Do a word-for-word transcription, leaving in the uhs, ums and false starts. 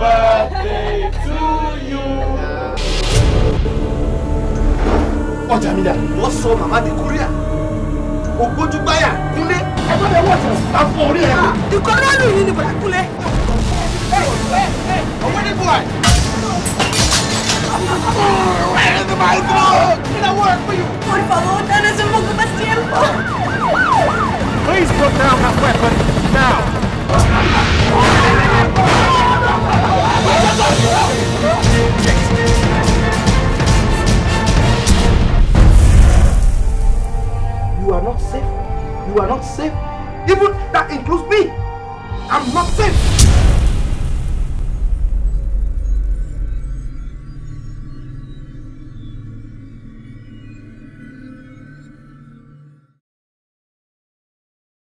birthday to you. Oh, Jamila, what's so Mama de Korea? Oh, go to buy her, Kunle. I don't know what I'm for here. The Korean you need to Kunle. Hey, hey, hey, where the boy? Where is the microphone? Can I work for you? Por favor, danos un poco más tiempo. Please put down that weapon now. You are not safe. You are not safe. Even that includes me. I'm not safe.